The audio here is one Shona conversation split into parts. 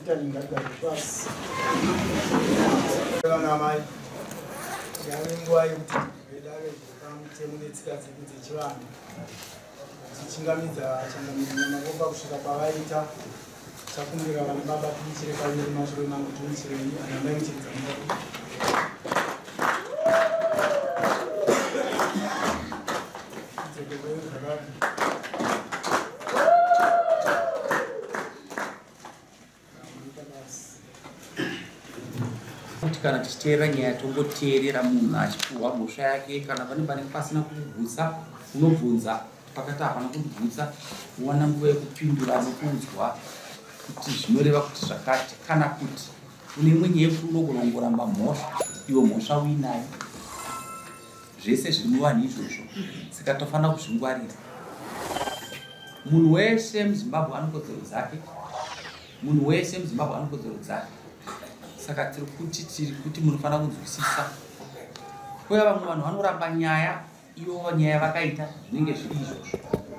kana tichiteera nyaya tongoteerera munhu achipuhwa mhosva yake kana pane pasina kugutsa unobvunza pakati hapana kugutsa uwana nguva yekupindura nokunzwa kuti zvinoreva kuti zvakati kana kuti une imwe nyaya yekuti unogona kungoramba mhosva iwe mhosva uinayo zvese zviri muvanhu izvozvo saka tofanira kuzvingwarira. Munhu wese muZimbabwe ane kodzero dzake, munhu wese muZimbabwe ane kodzero dzake. Saka tiri kuti munofanira kunzwisisa. Kuya vamwe vanhu vanoramba nyaya ivo nyaya vakaita zvinenge zviri izvozvo.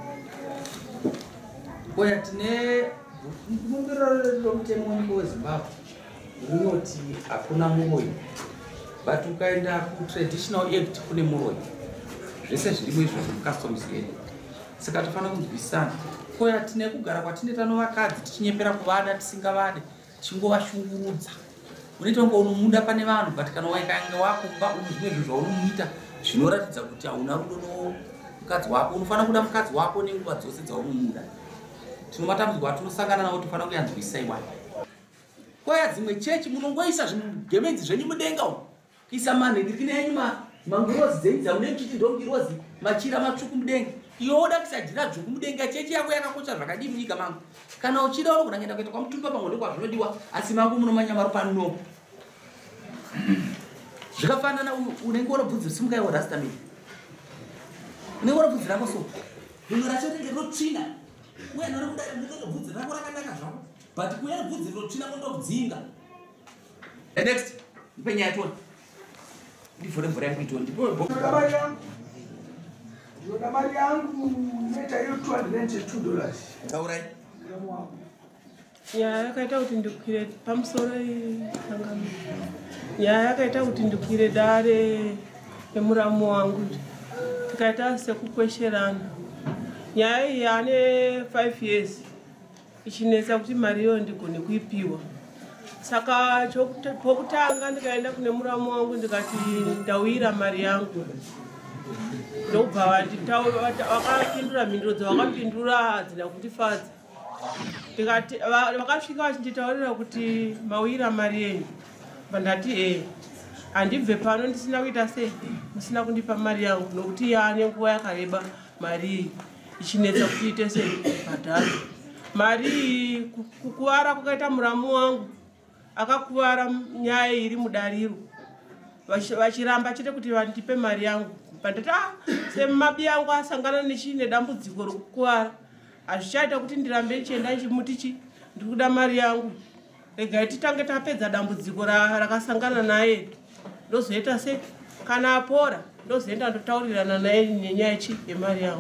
Kuya tine kumbiriro romutemo weZimbabwe rinoti hakuna muroyi, but ukaenda kutraditional act kune muroyi. Zvese zvirimo izvozvo mucustoms yedu. Saka tofanira kunzwisisana. Kuya tine kugara kwatine tano vakadzi tichinyepera kuvada tisingavade tichingovashungurudza. Unoita kunge unomuda pane vanhu, but kana waikanga wakumba une zvimwe zvaunomuita zvinoratidza kuti hauna rudo nomukadzi wako. Unofanira kuda mukadzi wako nenguva dzose dzaunomuda. Tino matambudziko atinosangana nawo tofanira kuyanzwisisa iwayo. Kwaya dzimwe chechi munongoisa zvigemenzi zvenyu mudenga umo, kuisa manhendirikini enyu mangirozi dzenyu dzaunenge uchiti ndongirozi machira matsvuku mudenga. Iwe woda kuisa jira dzvuku mudenga, chechi yako yakakosha zvakadii munyika mangu. Kana uchida unogona kuenda kuita kwamutumba pamwe ndokwazvinodiwa, asi mangu munomanya marupano. Zvakafanana unenge unobvudza simukai warastamini. Unenge unobvudza rako so. Rimwe racho rinenge rotsvina. Uye nari kudai unenge bvudzi rako rakanaka zvako. But kuya bvudzi rotsvina kundobdzinga. Next, ndipe nyaya toni. Ndivhure mvura yangu itoni. Ndoda mari yangu neta iyo $292. Taurai. Nyaya yakaita kuti ndikwire pamusoro itangamira. Nyaya yakaita kuti ndikwire dare emuramu wangu. Tikaita sekukwesherana. Nyaya iyi ane 5 years. Ichinetsa kuti mari iyo ndigone kuipiwa. Saka pokutanga ndikaenda kune muramu wangu ndikati ndawira mari yangu. Ndobva vakapindura mhinduro dzavakapindura hadzina kundifadza. Ndikati vakasvika vachinditaurira kuti mawira mari yenyu. Ndati handibve pano ndisina kuita sei, musina kundipa mari yangu nokuti yaane nguva yakareba mari iyi ichinetsa kuti ite sei bhadharo. Mari iyi kukuvara kwakaita muramu wangu akakuvara nyaya iri mudariro. Vachiramba chete kuti vandipe mari yangu. Pandati semabi yangu asangana nedambudziko rokukuvara, hazvichaita kuti ndirambe ndichienda ndichimuti ndikuda mari yangu. Regai titange tapedza dambudziko rakasangana naye, ndozoita sei kana apora ndozoenda ndotaurirana naye nenyaya yemari yangu.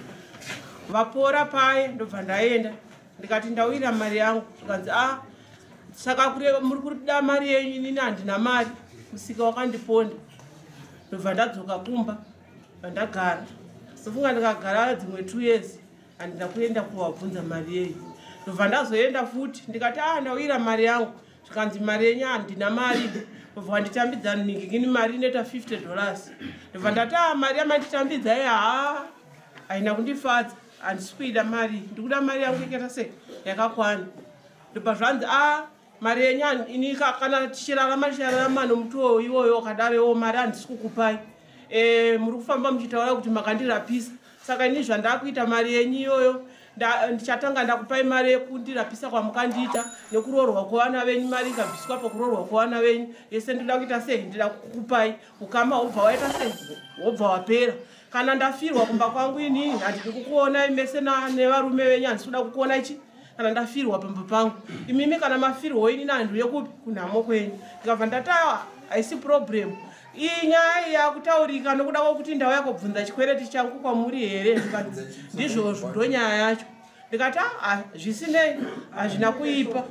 Vapora paye ndobva ndaenda ndikati ndawira mari yangu. Tikanzi saka muri kuda mari yenyu, inini handina mari, musika wakandiponda. Ndobva ndadzoka kumba ndagara. Sofunga ndikagara dzimwe 2 years handina kuenda kuvabvunza mari yeyi. Ndobva ndazoenda futi ndikati ndawira mari yangu. Zvikanzi mari yenyu handina mari. Ndobva nditambidza ningingini mari inoita $50. Ndobva ndati mari yamanditambidza iyi haina kundifadza, handisi kuida mari, ndikuda mari yangu ikaita sei yakakwana. Ndobva zvanzi mari yenyu ini kana tichirarama nomutuwo iwoyo wakadarowo mari handisi kukupai. Muri kufamba muchitaura kuti makandirapisa. Saka ini zvandakuita mari yenyu iyoyo ndichatanga ndakupai mari yekundirapisa kwamukandiita nekuroorwa kwevana venyu, mari ikabviswa pakuroorwa kwevana venyu. Yese ndoda kuita sei, ndida kukupai. Ukama wobva waita sei, wobva wapera. Kana ndafirwa kumba kwangu inini handidi kukuonai mese nevarume venyu, handisi kuda kukuona ichi. Kana ndafirwa pamba pangu imimi, kana mafirwo inini handiuye kupi kunhamo kwenyu. Ndikabva ndati haisi problem. Iyi nyaya yakutaurika nokuda kwokuti ndauya kubvunza chikwereti changu kwamuri here. Ndikati ndizvozvo ndo nyaya yacho. Ndikati zvisinei hazvina kuipa.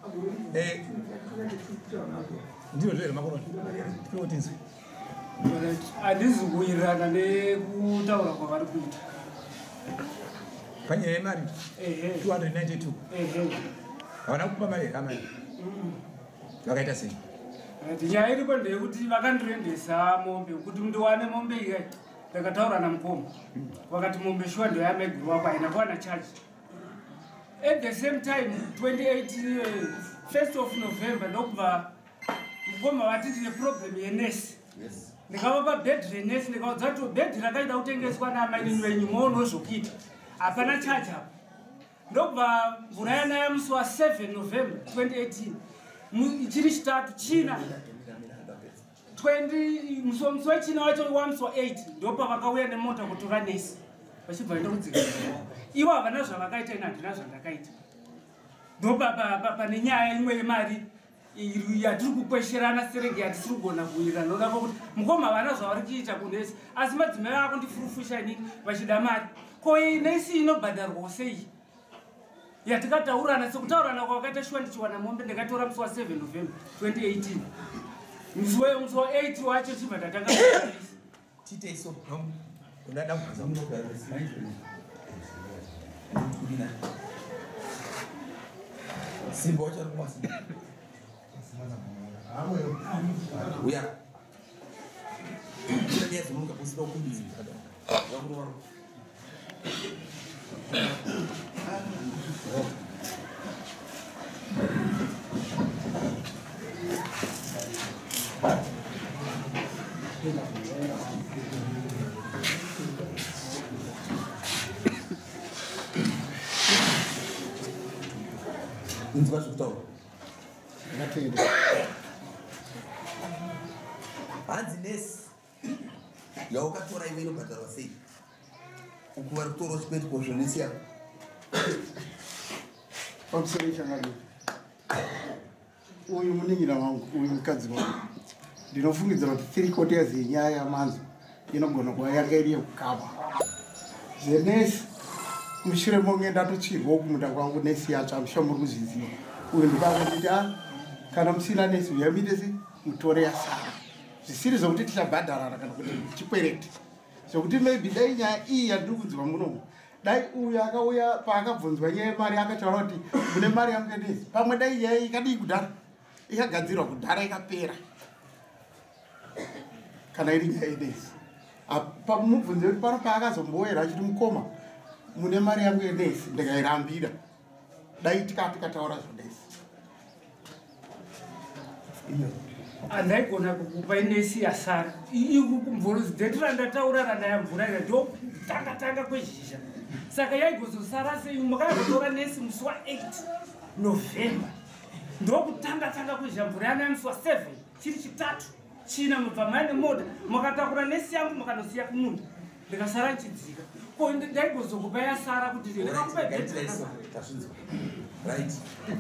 Ndio zile makoroni. Proteins. Adizi kuirana nekutaura kwavari kuita. Panyaya yemari 292. Havana kupa mari amai. Vakaita sei? Nyaya iripo ndeyekuti vakandirendesa mombe kuti ndiwane mombe ikai. Ndakataura namukoma. Vakati mombe shuwa ndo yameguru wako haina kuwana charge. At the same time 28 1st of November ndokubva mukoma vati tine problem yenesi. Yes. Ndikavapa bed renesi ndikaudza kuti bed rakaita kutengeswa namainini venyu moonozvokuita. Hapana charge hapo. Ndokubva mvura yanaya musi wa 7 November 2018. Chiri chitatu China 20 musi wechina wacho wamusi wa 8 ndopa vakauya nemota kutora nesi vachibva enda kudzika ivo havana zvavakaita ina handina zvandakaita ndopa pane nyaya imwe yemari yatiri kukwesherana serenge yatisiri kugona kuwirira noda kuti mukoma havana zvavari kuita kunesi asi madzimai ako ndifurufusha inini vachida mari ko nesi inobhadharwa sei yatikataurana sekutaurana kwakaita shuwa ndichiwana mombe ndakatora musi wa 7 November 2018 musi wa 8 wacho chibva tatanga Tite iso. Unada kuanza. Simba wacha kumwasi. Uya. Ndio zunguka kusika ukubizi. Wangu. Inzva zvokutaura. Ngatende. Hanzi nesi yaukatora iwe inobhadharwa sei? Ukuvari kutora chipetiko zvonesi yako. Pakuseresha ngani. Uyu muningira wangu, uyu mukadzi wangu. Ndinofungidzira kuti 3/4 yenyaya yamanzi inogona kuva yanga iri yekukava. Zenesi mushure monge ndatochirwa kumunda kwangu nesi yacho amusha muri kuzviziva. Uyu ndikangoti kana musina nesi uyambidese mutore yasara. Zvisiri zvokuti tichabhadharana kana kuti chikwereti. Zvokuti maybe dai nyaya iyi yandiri kudziva munomu. Dai uyu akauya paakabvunzwa nyaya yemari akataura kuti mune mari yangu yenesi. Pamwe dai nyaya ikadii kudhara. Ikagadzirwa kudhara ikapera. Kana iri nyaya yenesi. Pamubvunze kuti pano paakazomboera achiti mukoma mune mari yangu yenesi ndikairambira. Dai tikataura zvonesi. andaigona kukupa inesi yasara mvura dzetira ndataura randa yamvura ira ndo tanga kwezhizha saka yaigozosara sei makagotora nesi musi wa 8 November ndokutanga kwezhizha mvura yana musi wa 7 chiri chitatu china mubva maine moda makatakura nesi yangu makanosiya kumunda ndikasara nchidzika ko ndaigozokupa yasara kuti right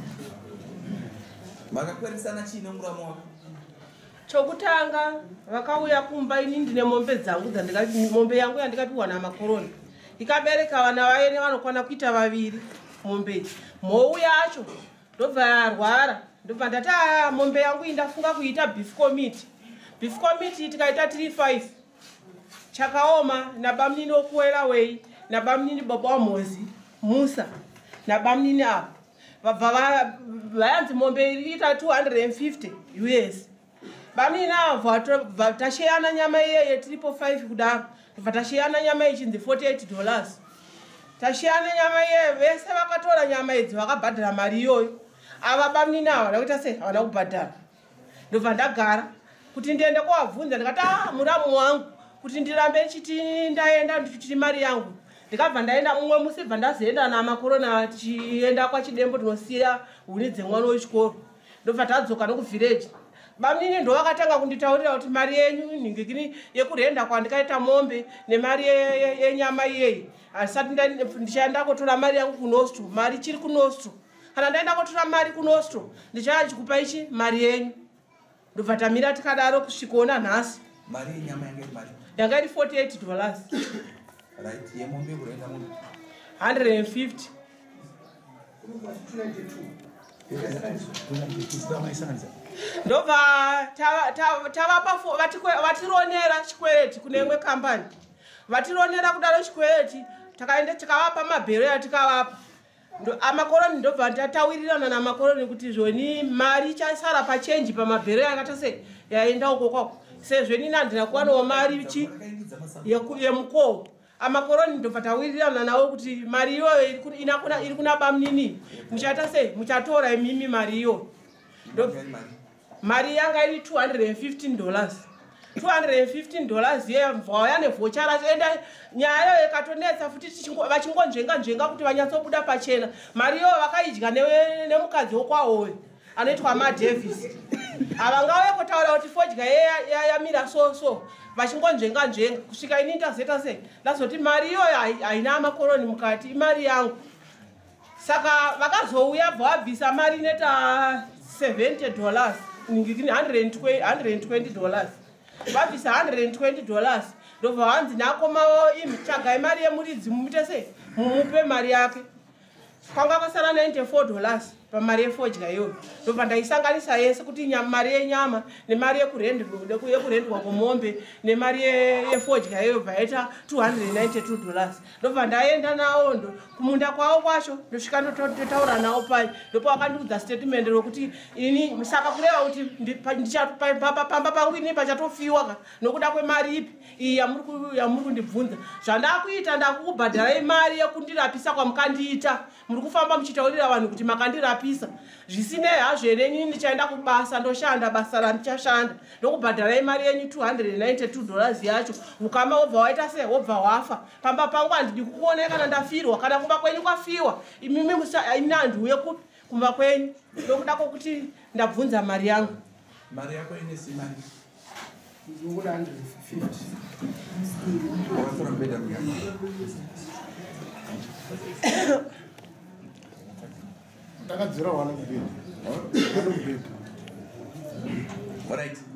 makakwerisana chino muramu wako chokutanga vakauya kumba ini ndine mombe dzangu mombe yangu yandikapiwa namakoroni ikabereka vana vaene vanokwana kuita vaviri mombe mhou yacho ndobva yarwara ndobva ndati mombe yangu indafunga kuita beef committee tikaita 3-5 chakaoma nabamnini okuwera wei nabamnini baba wamhozi musa nabamnini apa vabva vayanzi mombe iriita 250 US bamnina tashiyana nyama iye 3.5 kudaro tashiyana nyama ichinzi $48 tashiyana nyama iye vese vakatora nyama idzi vakabhadhara mari iyoyo ava bamnina ava ndakuita sei havana kubhadhara ndobva ndagara kuti ndiende kovabvunza ndikati muramu wangu kuti ndirambe chiti ndaenda ndichiti mari yangu ndikabva ndaenda mumwe musi bva ndazoenda namakorona tichienda kwachidembo tinosiya huni dzemwana wechikoro ndobva tadzoka nokuvhireji bamnini ndo vakatanga kunditaurira kuti mari yenyu nhingikini yekurenda kwandikaita mombe nemari yenyama iyeyi asati ndichaenda kotora mari yangu kunostro mari chiri kunostro kana ndaenda kotora mari kunostro ndichaya chikupa ichi mari yenyu ndobva tamira tikadaro kusvikaona nhasi mari yenyama yanga iri $48 right yemombe kurenda munhu 150 ndobva tavapa vatironera chikwereti kune imwe kambani vatironera kudaro chikwereti takaenda tikavapa mabhero atikavapa amakoroni ndobva ndatawirirana namakoroni kuti zvoni mari ichasara pachenji pamabhero yakata sei yaenda uko kwako sezveni nandina kuwanawo mari yemukowo amakoroni ndobva tawirirana nawo kuti mari iyoyo iri kuna bamunini muchaita sei muchatora imimi mari iyoyo mari yanga iri $215 $215 yevhauya nevhochara enda nyaya yo ikatonetsa futi vachingonjenga kuti vanyatsobuda pachena mari iyoyo vakaidya nemukadzi wokwawoyo anoitwa maDavis avangauye kutaura kuti fodya yamira so vachingonjenga kusvika ini ndazeta sei ndazoti mari iyoyo haina amakoroni mukati imari yangu saka vakazouya bva vabvisa mari ineta $70 $120 vabvisa $120 ndobva vanzi nakomawo tsvagai mari yemuridzi mumute sei mumupe mari yake kwanga kwasara $94 pamari yefodya iyoyo ndobva ndaisanganisa yese kuti mari yenyama nemari yekurendwa kwemombe nemari yefodya iyoyo bvaita $292 ndobva ndaenda nawo kumunda kwavo kwacho ndosvika ndotaura nawo pai ndopa vakandiudza statement rokuti ini saka kureva kuti pamba pangu ini pachatofiwa nokuda kwemari ipi iyi yamuri kundibvunza zvandakuita ndakukubhadharai mari yekundirapisa kwamukandiita muri kufamba muchitaurira vanhu kuti makandirapisa zvisinei hazvo heneni ndichaenda kubasa ndoshanda basa randichashanda ndokubhadharai mari yenyu $292 yacho ukama wobva waita sei wobva wafa pamba pangu handidi kukuonai kana ndafirwa kana kumba kwenyu kwafiwa imimi ina handiuye kumba kwenyu ndokuda kwokuti ndabvunza mari yangu mari yako ine simani ndikuda 150 wakatora mbeda muyako takadzira wana mubhedha alright